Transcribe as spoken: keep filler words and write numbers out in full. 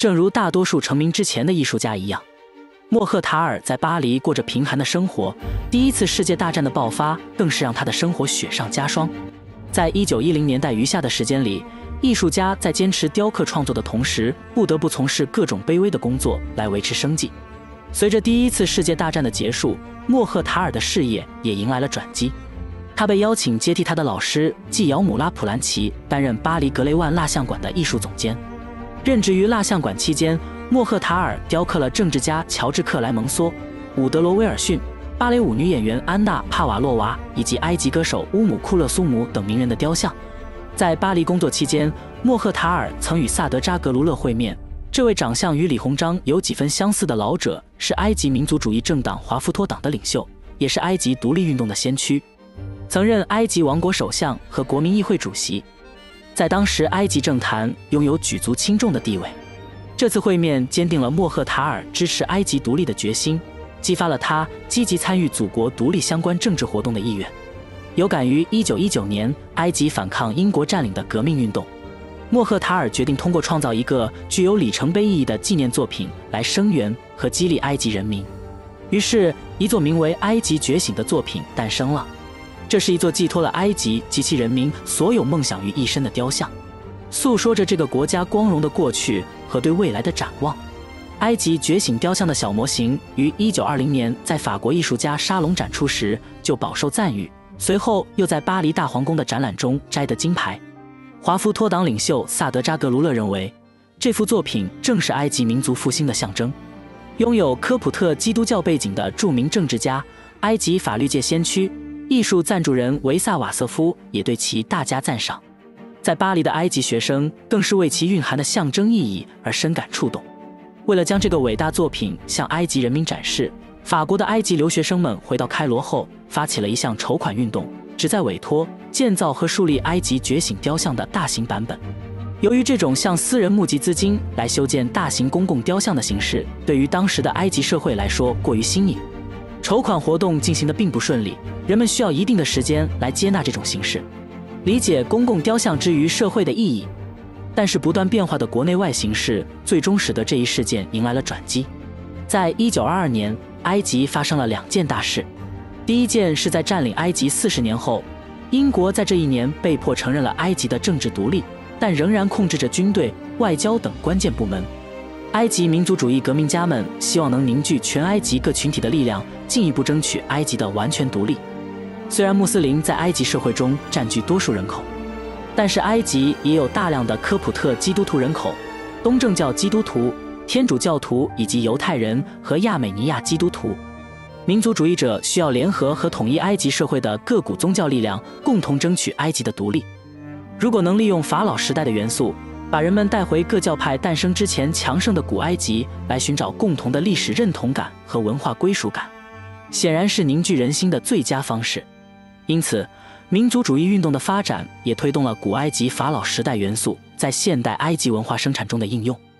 正如大多数成名之前的艺术家一样，莫赫塔尔在巴黎过着贫寒的生活。第一次世界大战的爆发更是让他的生活雪上加霜。在一九一零年代余下的时间里，艺术家在坚持雕刻创作的同时，不得不从事各种卑微的工作来维持生计。随着第一次世界大战的结束，莫赫塔尔的事业也迎来了转机。他被邀请接替他的老师纪尧姆·拉普兰奇担任巴黎格雷万蜡像馆的艺术总监。任职于蜡像馆期间，莫赫塔尔雕刻了政治家乔治·克莱蒙梭、伍德罗·威尔逊、芭蕾舞女演员安娜·帕瓦洛娃以及埃及歌手乌姆库勒苏姆等名人的雕像。在巴黎工作期间，莫赫塔尔曾与萨德扎格卢勒会面。这位长相与李鸿章有几分相似的老者是埃及民族主义政党华夫托党的领袖，也是埃及独立运动的先驱，曾任埃及王国首相和国民议会主席，在当时埃及政坛拥有举足轻重的地位。这次会面坚定了莫赫塔尔支持埃及独立的决心，激发了他积极参与祖国独立相关政治活动的意愿。有感于一九一九年埃及反抗英国占领的革命运动，莫赫塔尔决定通过创造一个具有里程碑意义的纪念作品来声援和激励埃及人民。于是，一座名为《埃及觉醒》的作品诞生了。这是一座寄托了埃及及其人民所有梦想于一身的雕像，诉说着这个国家光荣的过去和对未来的展望。埃及觉醒雕像的小模型于一九二零年在法国艺术家沙龙展出时就饱受赞誉，随后又在巴黎大皇宫的展览中摘得金牌。华夫托党领袖萨德扎格卢勒认为，这幅作品正是埃及民族复兴的象征。拥有科普特基督教背景的著名政治家、埃及法律界先驱、艺术赞助人维萨瓦瑟夫也对其大加赞赏。在巴黎的埃及学生更是为其蕴含的象征意义而深感触动。为了将这个伟大作品向埃及人民展示，法国的埃及留学生们回到开罗后，发起了一项筹款运动，旨在委托建造和树立埃及觉醒雕像的大型版本。由于这种向私人募集资金来修建大型公共雕像的形式，对于当时的埃及社会来说过于新颖，筹款活动进行得并不顺利，人们需要一定的时间来接纳这种形式，理解公共雕像之于社会的意义。但是不断变化的国内外形势最终使得这一事件迎来了转机。在一九二二年，埃及发生了两件大事。第一件是在占领埃及四十年后，英国在这一年被迫承认了埃及的政治独立，但仍然控制着军队、外交等关键部门。埃及民族主义革命家们希望能凝聚全埃及各群体的力量，进一步争取埃及的完全独立。虽然穆斯林在埃及社会中占据多数人口，但是埃及也有大量的科普特基督徒人口、东正教基督徒、天主教徒以及犹太人和亚美尼亚基督徒。民族主义者需要联合和统一埃及社会的各股宗教力量，共同争取埃及的独立。如果能利用法老时代的元素，把人们带回各教派诞生之前强盛的古埃及，来寻找共同的历史认同感和文化归属感，显然是凝聚人心的最佳方式。因此，民族主义运动的发展也推动了古埃及法老时代元素在现代埃及文化生产中的应用。